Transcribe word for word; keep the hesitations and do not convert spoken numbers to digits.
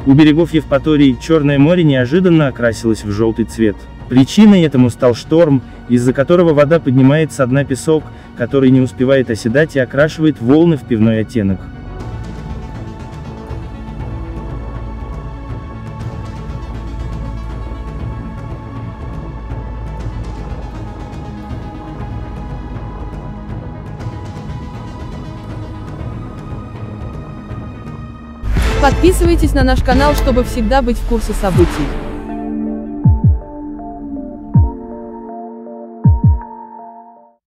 У берегов Евпатории Черное море неожиданно окрасилось в желтый цвет. Причиной этому стал шторм, из-за которого вода поднимает со дна песок, который не успевает оседать и окрашивает волны в пивной оттенок. Подписывайтесь на наш канал, чтобы всегда быть в курсе событий.